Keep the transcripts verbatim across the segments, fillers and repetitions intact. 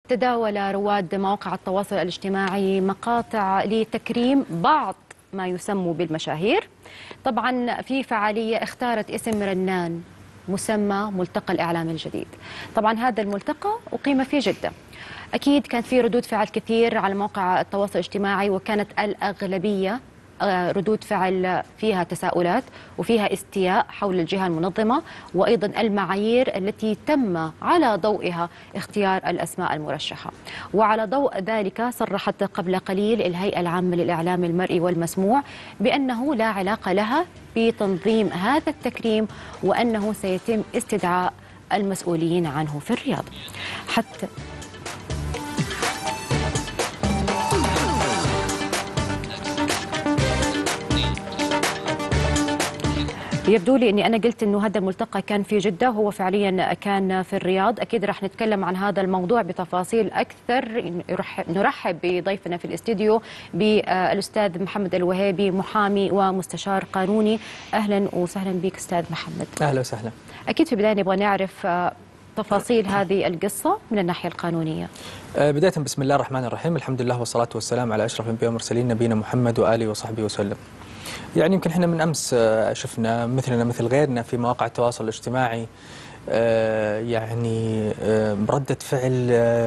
تداول رواد مواقع التواصل الاجتماعي مقاطع لتكريم بعض ما يسمى بالمشاهير. طبعا في فعالية اختارت اسم رنان مسمى ملتقى الإعلام الجديد. طبعا هذا الملتقى أقيم في جدة. أكيد كان في ردود فعل كثير على مواقع التواصل الاجتماعي، وكانت الأغلبية ردود فعل فيها تساؤلات وفيها استياء حول الجهة المنظمة، وأيضا المعايير التي تم على ضوئها اختيار الأسماء المرشحة. وعلى ضوء ذلك صرحت قبل قليل الهيئة العامة للإعلام المرئي والمسموع بأنه لا علاقة لها بتنظيم هذا التكريم، وأنه سيتم استدعاء المسؤولين عنه في الرياض. حتى يبدو لي اني انا قلت انه هذا الملتقى كان في جده، هو فعليا كان في الرياض. اكيد راح نتكلم عن هذا الموضوع بتفاصيل اكثر. نرحب بضيفنا في الاستديو بالاستاذ محمد الوهيبي، محامي ومستشار قانوني. اهلا وسهلا بك استاذ محمد. اهلا وسهلا. اكيد في البدايه نبغى نعرف تفاصيل هذه القصه من الناحيه القانونيه. بدايه بسم الله الرحمن الرحيم، الحمد لله والصلاه والسلام على اشرف الانبياء والمرسلين نبينا محمد واله وصحبه وسلم. يعني يمكن احنا من امس شفنا مثلنا مثل غيرنا في مواقع التواصل الاجتماعي يعني ردة فعل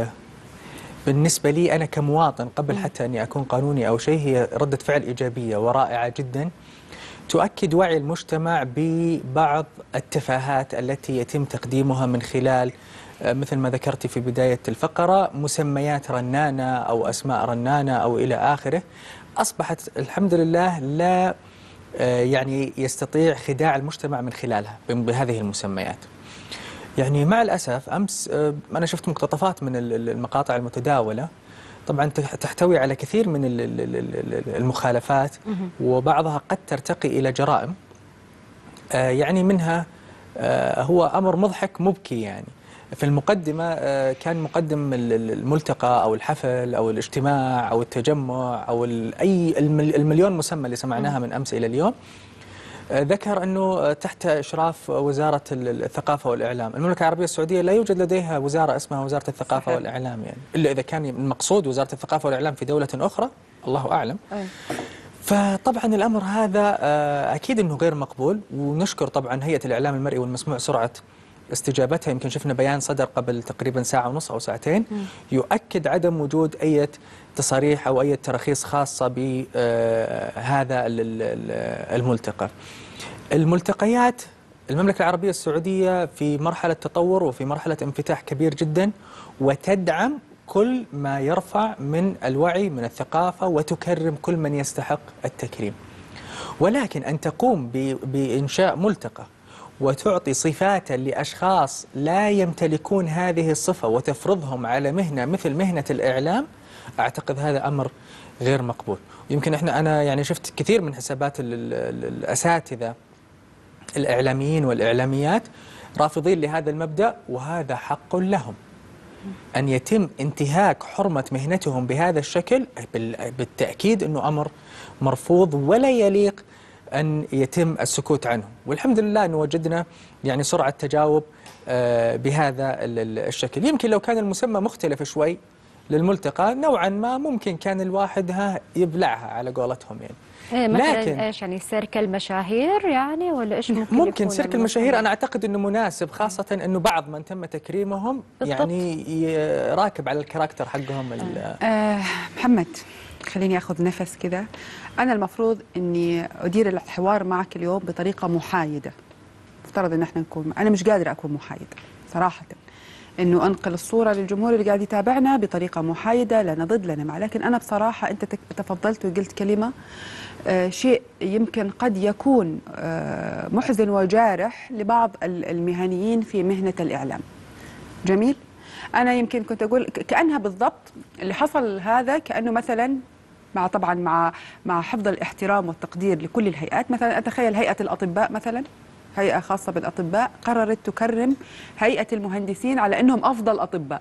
بالنسبة لي أنا كمواطن قبل حتى أني أكون قانوني أو شيء، هي ردة فعل إيجابية ورائعة جدا تؤكد وعي المجتمع ببعض التفاهات التي يتم تقديمها من خلال مثل ما ذكرت في بداية الفقرة مسميات رنانة أو أسماء رنانة أو إلى آخره. أصبحت الحمد لله لا يعني يستطيع خداع المجتمع من خلالها بهذه المسميات. يعني مع الأسف أمس أنا شفت مقتطفات من المقاطع المتداولة، طبعا تحتوي على كثير من المخالفات وبعضها قد ترتقي إلى جرائم. يعني منها هو أمر مضحك مبكي. يعني في المقدمة كان مقدم الملتقى أو الحفل أو الاجتماع أو التجمع أو أي المليون مسمى اللي سمعناها من أمس إلى اليوم، ذكر أنه تحت إشراف وزارة الثقافة والإعلام. المملكة العربية السعودية لا يوجد لديها وزارة اسمها وزارة الثقافة صحيح. والإعلام، يعني إلا إذا كان المقصود وزارة الثقافة والإعلام في دولة أخرى الله أعلم. أي. فطبعا الأمر هذا أكيد أنه غير مقبول، ونشكر طبعا هيئة الإعلام المرئي والمسموع سرعة استجابتها. يمكن شفنا بيان صدر قبل تقريبا ساعة ونص أو ساعتين يؤكد عدم وجود أي تصاريح أو أي تراخيص خاصة بهذا الملتقى. الملتقيات المملكة العربية السعودية في مرحلة تطور وفي مرحلة انفتاح كبير جدا، وتدعم كل ما يرفع من الوعي من الثقافة وتكرم كل من يستحق التكريم. ولكن أن تقوم بإنشاء ملتقى وتعطي صفات لأشخاص لا يمتلكون هذه الصفة وتفرضهم على مهنة مثل مهنة الإعلام، أعتقد هذا أمر غير مقبول. ويمكن إحنا أنا يعني شفت كثير من حسابات الأساتذة الإعلاميين والإعلاميات رافضين لهذا المبدأ، وهذا حق لهم. أن يتم انتهاك حرمة مهنتهم بهذا الشكل بالتأكيد أنه أمر مرفوض ولا يليق أن يتم السكوت عنه. والحمد لله أن وجدنا يعني سرعة تجاوب بهذا الشكل. يمكن لو كان المسمى مختلف شوي للملتقى نوعا ما ممكن كان الواحد ها يبلعها على قولتهم يعني. إيه مثلا لكن ايش يعني سيرك المشاهير يعني ولا ايش ممكن ممكن سيرك المشاهير انا اعتقد انه مناسب، خاصه انه بعض من تم تكريمهم بالضبط. يعني راكب على الكاركتر حقهم. آه محمد خليني اخذ نفس كذا. انا المفروض اني ادير الحوار معك اليوم بطريقه محايده. افترض ان احنا نكون انا مش قادره اكون محايده صراحه، انه انقل الصوره للجمهور اللي قاعد يتابعنا بطريقه محايده لا ضد لنا مع. لكن انا بصراحه انت تفضلت وقلت كلمه آه شيء يمكن قد يكون آه محزن وجارح لبعض المهنيين في مهنه الاعلام. جميل. انا يمكن كنت اقول كانها بالضبط اللي حصل هذا، كانه مثلا مع طبعا مع مع حفظ الاحترام والتقدير لكل الهيئات. مثلا اتخيل هيئه الاطباء مثلا، هيئة خاصة بالأطباء قررت تكرم هيئة المهندسين على أنهم أفضل أطباء،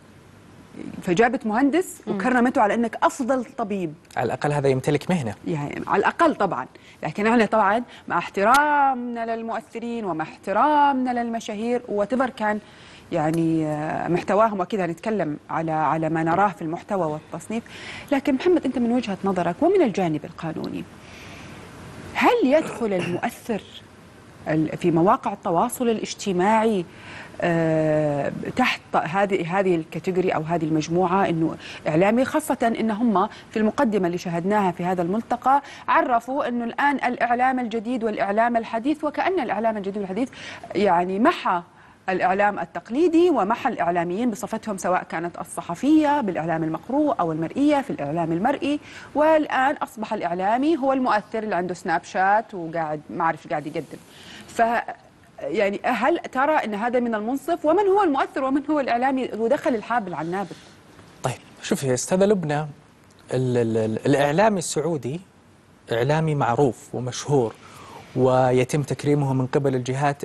فجابت مهندس وكرمته على أنك أفضل طبيب. على الأقل هذا يمتلك مهنة، يعني على الأقل طبعا. لكن احنا طبعا مع احترامنا للمؤثرين ومع احترامنا للمشاهير وتبر كان يعني محتواهم، واكيد هنتكلم على على ما نراه في المحتوى والتصنيف. لكن محمد، انت من وجهة نظرك ومن الجانب القانوني، هل يدخل المؤثر في مواقع التواصل الاجتماعي تحت هذه هذه الكاتيجوري او هذه المجموعه، انه اعلامي، خاصه ان هم في المقدمه اللي شاهدناها في هذا الملتقى عرفوا انه الان الاعلام الجديد والاعلام الحديث، وكأن الاعلام الجديد والحديث يعني محى الإعلام التقليدي ومحى الإعلاميين بصفتهم، سواء كانت الصحفية بالإعلام المقروء أو المرئية في الإعلام المرئي، والآن أصبح الإعلامي هو المؤثر اللي عنده سناب شات وقاعد ما أعرف قاعد يقدم. ف يعني هل ترى أن هذا من المنصف؟ ومن هو المؤثر ومن هو الإعلامي ودخل الحابل على النابل؟ طيب شوفي يا أستاذة لبنى، الإعلامي السعودي إعلامي معروف ومشهور ويتم تكريمه من قبل الجهات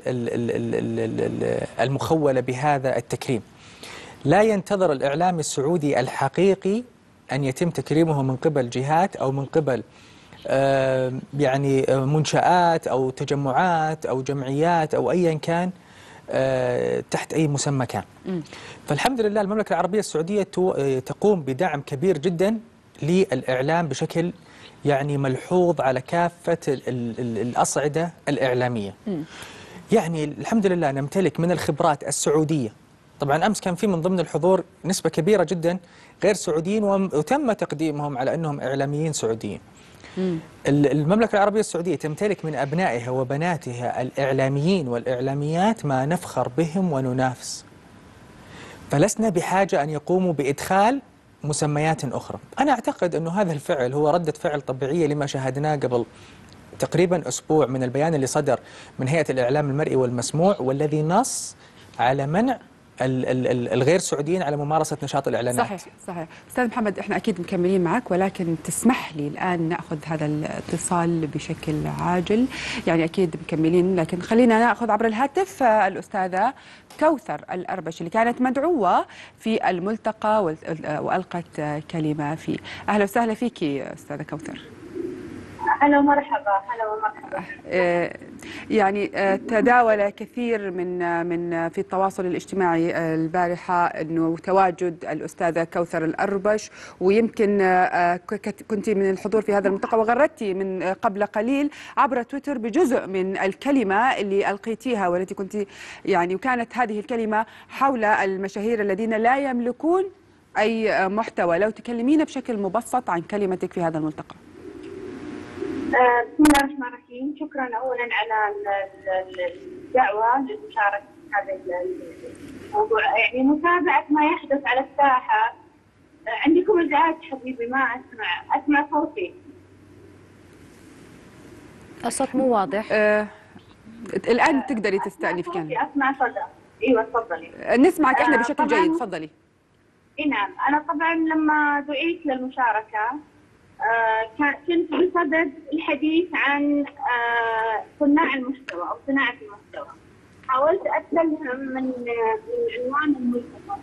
المخولة بهذا التكريم. لا ينتظر الإعلام السعودي الحقيقي أن يتم تكريمه من قبل جهات أو من قبل يعني منشآت أو تجمعات أو جمعيات أو أيا كان تحت أي مسمى كان. فالحمد لله المملكة العربية السعودية تقوم بدعم كبير جدا للإعلام بشكل يعني ملحوظ على كافة الأصعدة الإعلامية. يعني الحمد لله نمتلك من الخبرات السعودية. طبعا أمس كان في من ضمن الحضور نسبة كبيرة جدا غير سعوديين وتم تقديمهم على أنهم إعلاميين سعوديين. المملكة العربية السعودية تمتلك من أبنائها وبناتها الإعلاميين والإعلاميات ما نفخر بهم وننافس. فلسنا بحاجة أن يقوموا بإدخال مسميات أخرى. أنا أعتقد أنه هذا الفعل هو ردة فعل طبيعية لما شاهدناه قبل تقريبا أسبوع من البيان اللي صدر من هيئة الإعلام المرئي والمسموع، والذي نص على منع الغير سعوديين على ممارسة نشاط الإعلانات. صحيح صحيح. أستاذ محمد، إحنا أكيد مكملين معك، ولكن تسمح لي الآن نأخذ هذا الاتصال بشكل عاجل. يعني أكيد مكملين، لكن خلينا نأخذ عبر الهاتف الأستاذة كوثر الأربش اللي كانت مدعوة في الملتقى وألقت كلمة فيه. أهلا وسهلا فيك أستاذة كوثر. هلا ومرحبا. هلا ومرحبا. يعني تداول كثير من من في التواصل الاجتماعي البارحة أنه تواجد الأستاذة كوثر الأربش، ويمكن كنت من الحضور في هذا الملتقى وغردتي من قبل قليل عبر تويتر بجزء من الكلمة اللي ألقيتيها والتي كنت يعني، وكانت هذه الكلمة حول المشاهير الذين لا يملكون أي محتوى. لو تكلمينا بشكل مبسط عن كلمتك في هذا الملتقى. بسم الله الرحمن الرحيم. شكرا اولا على الدعوه للمشاركه في هذا الموضوع، يعني متابعه ما يحدث على الساحه. عندكم ازعاج حبيبي، ما اسمع اسمع صوتي. الصوت مو واضح. آه الان تقدري تستأنف كان اسمع صدى. ايوه تفضلي. نسمعك احنا بشكل جيد، تفضلي. اي نعم. انا طبعا لما دعيت للمشاركه آه كنت بصدد الحديث عن آه صناع المحتوى أو صناعة المحتوى. حاولت أتكلم من من عنوان الملتقى.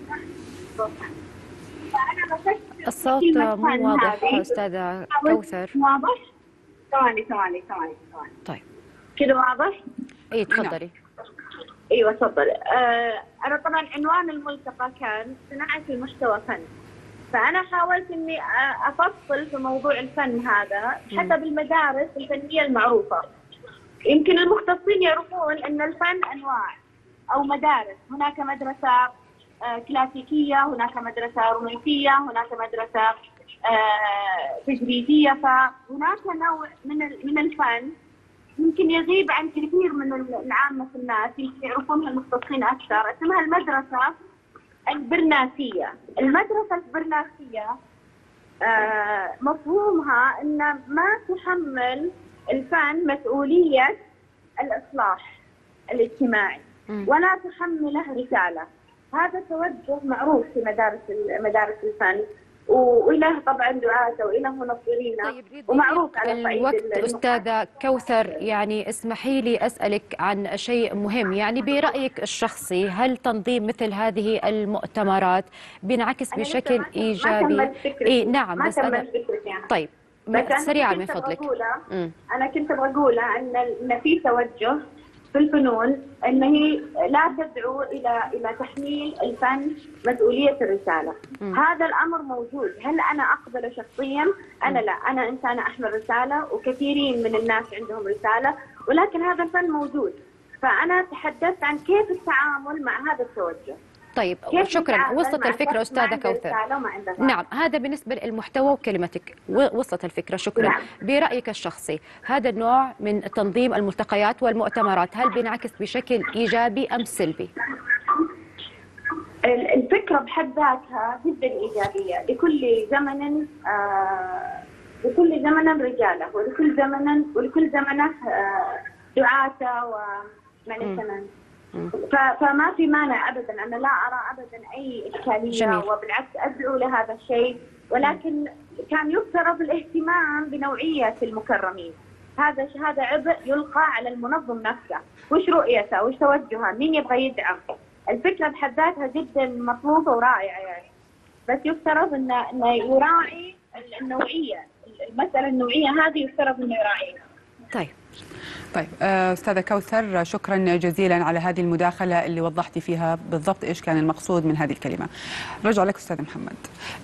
فأنا بفكر الصوت مو واضح أستاذة كوثر. واضح؟ ثواني ثواني ثواني ثواني. طيب. كده واضح؟ إيه تفضلي. أيوة تفضلي. آه أنا طبعا عنوان الملتقى كان صناعة المحتوى فن. فأنا حاولت إني أفصل في موضوع الفن هذا حسب المدارس الفنية المعروفة. يمكن المختصين يعرفون أن الفن أنواع أو مدارس. هناك مدرسة كلاسيكية، هناك مدرسة رومانسية، هناك مدرسة تجريدية. فهناك نوع من من الفن يمكن يغيب عن كثير من العامة الناس، يمكن يعرفونها المختصين أكثر. اسمها المدرسة البرناسية. المدرسة البرناسية آه مفهومها أن ما تحمل الفن مسؤولية الإصلاح الاجتماعي ولا تحمله رسالة. هذا توجه معروف في مدارس مدارس الفن، وإله طبعا دعاته وإله منظرين. طيب ومعروف على الوقت أستاذة كوثر، يعني اسمحي لي أسألك عن شيء مهم. يعني برأيك الشخصي، هل تنظيم مثل هذه المؤتمرات بينعكس بشكل إيجابي؟ إيه نعم ما بس أنا يعني. طيب سريعا من فضلك. أنا كنت بقول أن إن في توجه في الفنون ان هي لا تدعو الى الى تحميل الفن مسؤوليه الرساله. م. هذا الامر موجود، هل انا اقبله شخصيا؟ انا لا، انا انسانه احمل رساله وكثيرين من الناس عندهم رساله، ولكن هذا الفن موجود. فانا تحدثت عن كيف التعامل مع هذا التوجه. طيب شكرا، وصلت الفكرة أستاذة كوثر. نعم، هذا بالنسبة للمحتوى وكلمتك وصلت الفكرة، شكرا. نعم. برأيك الشخصي هذا النوع من تنظيم الملتقيات والمؤتمرات هل بينعكس بشكل إيجابي أم سلبي؟ الفكرة بحد ذاتها جدا إيجابية. لكل زمن آه لكل زمن رجاله، ولكل زمن ولكل زمنه آه دعاته ومن الزمن. فما في مانع ابدا، انا لا ارى ابدا اي اشكاليه. جميل. وبالعكس ادعو لهذا الشيء، ولكن كان يفترض الاهتمام بنوعيه المكرمين. هذا هذا عبء يلقى على المنظم نفسه، وش رؤيته، وش توجهه، مين يبغى يدعم. الفكره بحد ذاتها جدا مطلوبه ورائعه يعني، بس يفترض انه انه يراعي النوعيه، المساله النوعيه هذه يفترض انه يراعيها. طيب طيب أستاذة كوثر، شكرا جزيلا على هذه المداخلة اللي وضحتي فيها بالضبط إيش كان المقصود من هذه الكلمة. رجع لك أستاذ محمد.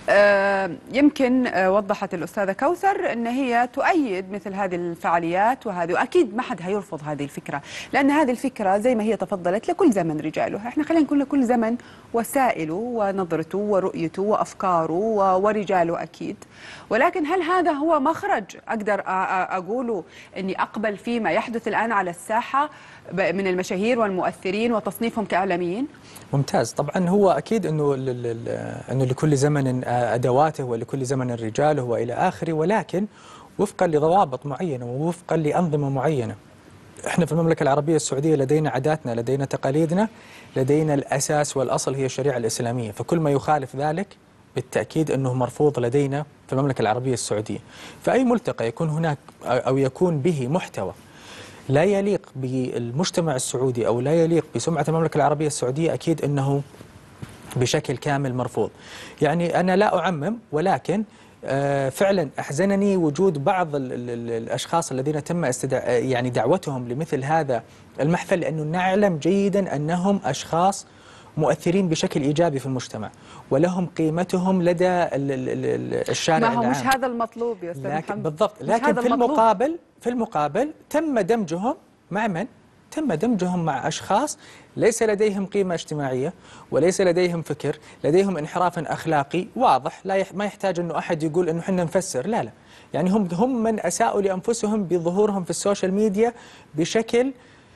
يمكن وضحت الأستاذة كوثر أن هي تؤيد مثل هذه الفعاليات وهذه، وأكيد ما حد هيرفض هذه الفكرة، لأن هذه الفكرة زي ما هي تفضلت لكل زمن رجاله. احنا خلينا نقول لكل زمن وسائله ونظرته ورؤيته وأفكاره ورجاله أكيد، ولكن هل هذا هو مخرج أقدر أقوله أني أقبل فيه ما يحدث الآن على الساحة من المشاهير والمؤثرين وتصنيفهم كإعلاميين؟ ممتاز. طبعا هو أكيد أنه أنه لكل زمن أدواته ولكل زمن رجاله وإلى آخره، ولكن وفقا لضوابط معينة ووفقا لأنظمة معينة. احنا في المملكة العربية السعودية لدينا عاداتنا، لدينا تقاليدنا، لدينا الأساس والأصل هي الشريعة الإسلامية، فكل ما يخالف ذلك بالتأكيد أنه مرفوض لدينا في المملكة العربية السعودية. فأي ملتقى يكون هناك أو يكون به محتوى لا يليق بالمجتمع السعودي أو لا يليق بسمعة المملكة العربية السعودية أكيد أنه بشكل كامل مرفوض. يعني أنا لا أعمم، ولكن فعلا أحزنني وجود بعض ال ال الأشخاص الذين تم استدع يعني دعوتهم لمثل هذا المحفل، لأنه نعلم جيدا أنهم أشخاص مؤثرين بشكل إيجابي في المجتمع ولهم قيمتهم لدى الشارع العام. ما هو مش هذا المطلوب يا أستاذ محمد. بالضبط، لكن في المقابل في المقابل تم دمجهم مع من؟ تم دمجهم مع أشخاص ليس لديهم قيمة اجتماعية وليس لديهم فكر، لديهم انحراف أخلاقي واضح، لا يح ما يحتاج أنه أحد يقول أنه حنا نفسر، لا لا، يعني هم هم من أساءوا لأنفسهم بظهورهم في السوشيال ميديا بشكل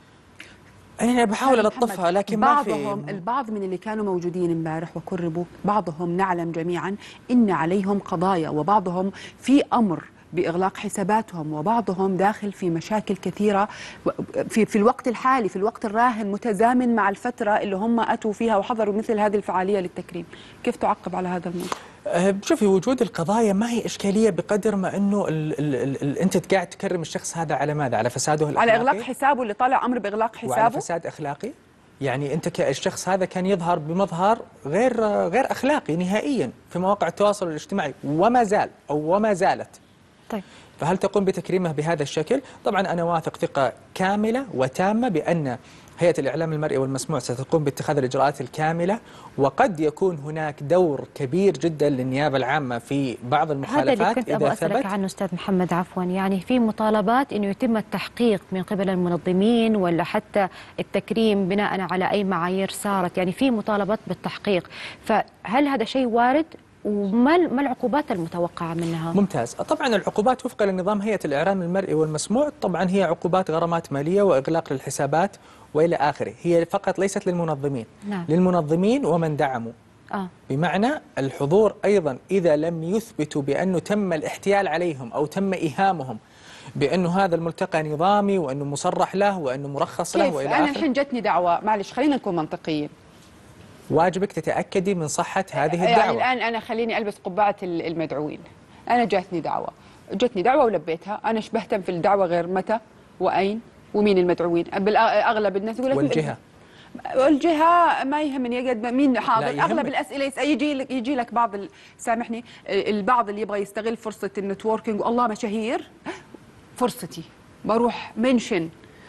أنا بحاول ألطفها، لكن ما في. بعضهم البعض من اللي كانوا موجودين امبارح وكربوا، بعضهم نعلم جميعا إن عليهم قضايا، وبعضهم في أمر بإغلاق حساباتهم، وبعضهم داخل في مشاكل كثيرة في في الوقت الحالي، في الوقت الراهن، متزامن مع الفترة اللي هم أتوا فيها وحضروا مثل هذه الفعالية للتكريم. كيف تعقب على هذا الموضوع؟ أه شوفي، وجود القضايا ما هي إشكالية بقدر ما أنه ال ال ال ال أنت قاعد تكرم الشخص هذا على ماذا؟ على فساده الأخلاقي، على إغلاق حسابه اللي طالع أمر بإغلاق حسابه، وعلى فساد أخلاقي. يعني أنت الشخص هذا كان يظهر بمظهر غير غير أخلاقي نهائيا في مواقع التواصل الاجتماعي وما زال أو وما زالت. طيب، فهل تقوم بتكريمه بهذا الشكل؟ طبعا أنا واثق ثقة كاملة وتامة بأن هيئة الإعلام المرئي والمسموع ستقوم باتخاذ الإجراءات الكاملة، وقد يكون هناك دور كبير جدا للنيابة العامة في بعض المخالفات. هذا اللي كنت أبغى أسألك عنه أستاذ محمد عفوا، يعني في مطالبات أنه يتم التحقيق من قبل المنظمين ولا حتى التكريم بناء على أي معايير صارت، يعني في مطالبات بالتحقيق، فهل هذا شيء وارد؟ وما ما العقوبات المتوقعة منها؟ ممتاز. طبعا العقوبات وفقا لنظام هيئة الإعلام المرئي والمسموع طبعا هي عقوبات غرامات مالية وإغلاق للحسابات وإلى آخره، هي فقط ليست للمنظمين. نعم. للمنظمين ومن دعموا. آه. بمعنى الحضور أيضا إذا لم يثبتوا بأنه تم الاحتيال عليهم أو تم إيهامهم بأنه هذا الملتقى نظامي وأنه مصرح له وأنه مرخص له وإلى آخره. أنا الحين جتني دعوة، معلش خلينا نكون منطقيين، واجبك تتأكدي من صحة هذه الدعوة. يعني الآن أنا خليني ألبس قبعة المدعوين، أنا جاتني دعوة، جتني دعوة ولبيتها، أنا ايش بهتم في الدعوة غير متى وأين ومين المدعوين؟ أغلب الناس يقول لك والجهة والجهة ما يهمني يقعد مين حاضر. أغلب الأسئلة يجي لك يجي لك بعض سامحني البعض اللي يبغى يستغل فرصة النتوركينج، والله مشاهير فرصتي بروح منشن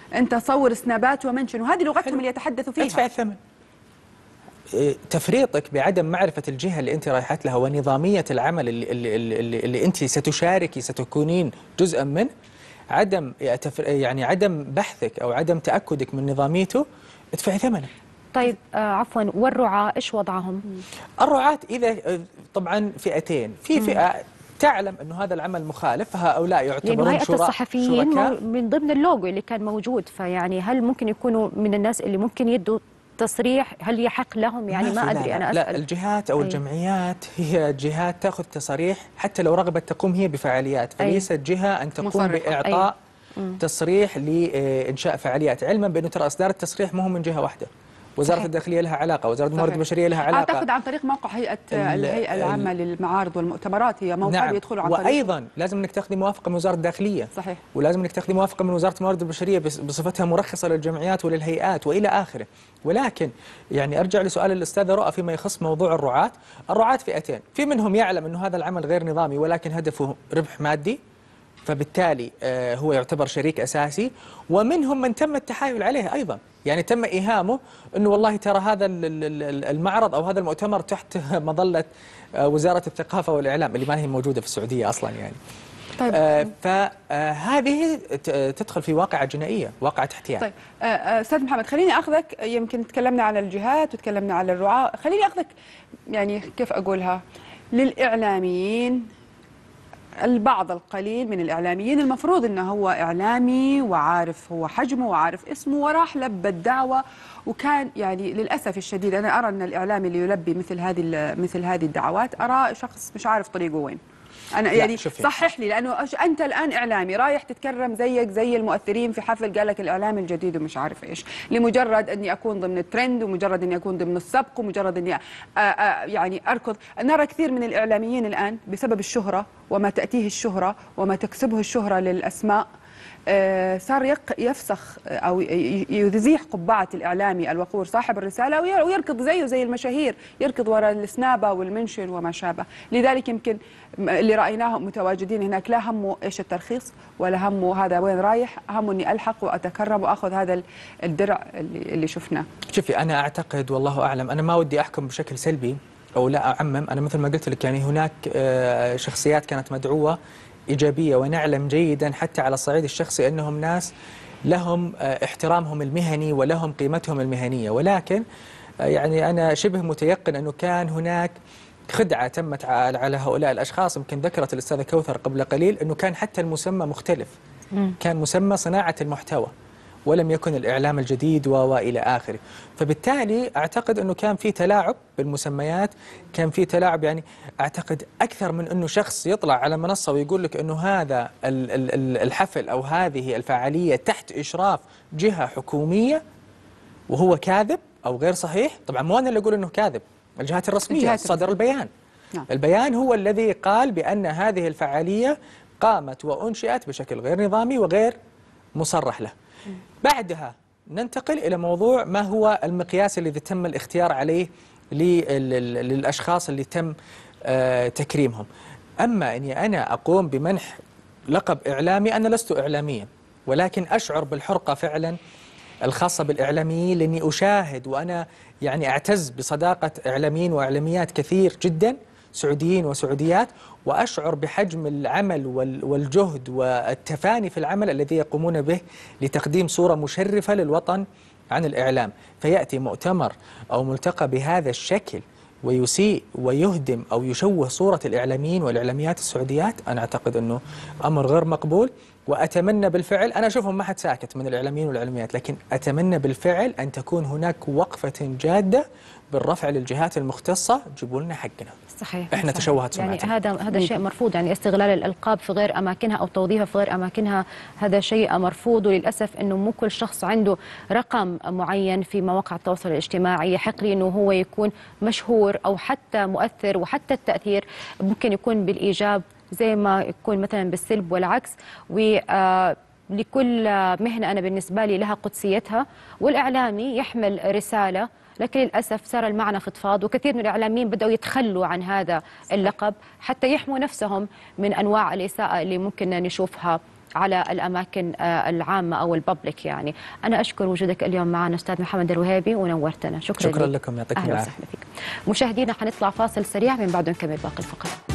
انت صور سنابات ومنشن، وهذه لغتهم اللي يتحدثوا فيها. ادفع الثمن. تفريطك بعدم معرفة الجهة اللي أنت رايحت لها ونظامية العمل اللي, اللي, اللي, اللي أنت ستشاركي ستكونين جزءا منه، عدم يعني عدم بحثك أو عدم تأكدك من نظاميته، ادفعي ثمنه. طيب آه عفوا، والرعاة إيش وضعهم؟ الرعاة إذا طبعا فئتين، في فئة تعلم أنه هذا العمل مخالف، فهؤلاء يعتبرون هيئة شركاء الصحفيين من ضمن اللوجو اللي كان موجود، فيعني هل ممكن يكونوا من الناس اللي ممكن يدوا تصريح؟ هل يحق لهم؟ يعني ما, ما أدري. لا أنا أسأل. لا، الجهات أو أي. الجمعيات هي جهات تأخذ تصاريح حتى لو رغبت تقوم هي بفعاليات، فليست جهة أن تقوم مصرح. بإعطاء أي. تصريح لإنشاء فعاليات، علما بأنه ترى إصدار التصريح مو من جهة واحدة. وزارة صحيح. الداخلية لها علاقة، وزارة الموارد البشرية لها علاقة. أعتقد عن طريق موقع هيئة الهيئة العامة للمعارض والمؤتمرات، هي موقع نعم. يدخلوا عن طريق. وأيضا لازم أنك تاخذي موافقة من وزارة الداخلية. صحيح. ولازم أنك تاخذي موافقة من وزارة الموارد البشرية بصفتها مرخصة للجمعيات وللهيئات وإلى آخره. ولكن يعني أرجع لسؤال الأستاذة رؤى فيما يخص موضوع الرعاة. الرعاة فئتين، في منهم يعلم أنه هذا العمل غير نظامي ولكن هدفه ربح مادي، فبالتالي هو يعتبر شريك أساسي، ومنهم من تم التحايل عليه أيضا، يعني تم إيهامه أنه والله ترى هذا المعرض أو هذا المؤتمر تحت مظلة وزارة الثقافة والإعلام اللي ما هي موجودة في السعودية أصلا يعني. طيب. آه فهذه تدخل في واقعة جنائية، واقعة احتيال. طيب أستاذ محمد، خليني أخذك، يمكن تكلمنا على الجهات وتكلمنا على الرعاة، خليني أخذك يعني كيف أقولها للإعلاميين. البعض القليل من الإعلاميين المفروض أنه هو إعلامي وعارف هو حجمه وعارف اسمه، وراح لبى الدعوة، وكان يعني للأسف الشديد أنا أرى أن الإعلامي اللي يلبي مثل هذه مثل هذه الدعوات أرى شخص مش عارف طريقه وين. أنا يعني صحح لي، لأنه أنت الآن إعلامي رايح تتكرم زيك زي المؤثرين في حفل، قال لك الإعلام الجديد ومش عارف إيش، لمجرد أني أكون ضمن الترند ومجرد أني أكون ضمن السبق ومجرد أني يعني أركض. نرى كثير من الإعلاميين الآن بسبب الشهرة وما تأتيه الشهرة وما تكسبه الشهرة للأسماء، صار يفسخ أو يزيح قبعة الإعلامي الوقور صاحب الرسالة ويركض زيه زي المشاهير، يركض وراء السنابة والمنشن وما شابه. لذلك يمكن اللي رأيناهم متواجدين هناك لا همه إيش الترخيص ولا همه هذا وين رايح، همه إني ألحق وأتكرم وأخذ هذا الدرع اللي, اللي شفناه. شوفي، أنا أعتقد والله أعلم، أنا ما ودي أحكم بشكل سلبي أو لا أعمم. أنا مثل ما قلت لك يعني هناك شخصيات كانت مدعوة إيجابية، ونعلم جيدا حتى على الصعيد الشخصي أنهم ناس لهم احترامهم المهني ولهم قيمتهم المهنية، ولكن يعني أنا شبه متيقن أنه كان هناك خدعة تمت على هؤلاء الأشخاص. يمكن ذكرت الأستاذة كوثر قبل قليل أنه كان حتى المسمى مختلف، كان مسمى صناعة المحتوى ولم يكن الإعلام الجديد وإلى آخره. فبالتالي أعتقد أنه كان في تلاعب بالمسميات، كان في تلاعب، يعني أعتقد أكثر من أنه شخص يطلع على منصة ويقول لك أنه هذا الحفل أو هذه الفعالية تحت إشراف جهة حكومية وهو كاذب أو غير صحيح. طبعا مو أنا اللي أقول أنه كاذب، الجهات الرسمية صدر البيان. نعم. البيان هو الذي قال بأن هذه الفعالية قامت وأنشئت بشكل غير نظامي وغير مصرح له. بعدها ننتقل إلى موضوع ما هو المقياس الذي تم الاختيار عليه للأشخاص اللي تم تكريمهم. أما أني أنا أقوم بمنح لقب إعلامي، أنا لست إعلاميا، ولكن أشعر بالحرقة فعلا الخاصة بالإعلاميين، لأني أشاهد وأنا يعني أعتز بصداقة إعلاميين وإعلاميات كثير جدا سعوديين وسعوديات، وأشعر بحجم العمل والجهد والتفاني في العمل الذي يقومون به لتقديم صورة مشرفة للوطن عن الإعلام. فيأتي مؤتمر أو ملتقى بهذا الشكل ويسيء ويهدم أو يشوه صورة الإعلاميين والإعلاميات السعوديات، أنا أعتقد أنه أمر غير مقبول. وأتمنى بالفعل، أنا أشوفهم ما حد ساكت من الإعلاميين والإعلاميات، لكن أتمنى بالفعل أن تكون هناك وقفة جادة بالرفع للجهات المختصة، جيبوا لنا حقنا. صحيح. احنا صحيح. تشوهت سمعتنا. يعني هذا هذا شيء مرفوض، يعني استغلال الألقاب في غير أماكنها أو توظيفها في غير أماكنها، هذا شيء مرفوض. وللأسف إنه مو كل شخص عنده رقم معين في مواقع التواصل الاجتماعي يحق لي إنه هو يكون مشهور أو حتى مؤثر، وحتى التأثير ممكن يكون بالإيجاب زي ما يكون مثلا بالسلب والعكس. و لكل مهنة أنا بالنسبة لي لها قدسيتها، والإعلامي يحمل رسالة، لكن للأسف صار المعنى فضفاض، وكثير من الإعلاميين بدأوا يتخلوا عن هذا اللقب حتى يحموا نفسهم من أنواع الإساءة اللي ممكن نشوفها على الأماكن العامة أو الببليك. يعني أنا أشكر وجودك اليوم معنا أستاذ محمد الوهيبي ونورتنا. شكرا شكرا لك. لكم، يعطيكم أهلا العافية. وسهلا فيك. مشاهدينا حنطلع فاصل سريع، من بعده نكمل باقي الفقرات.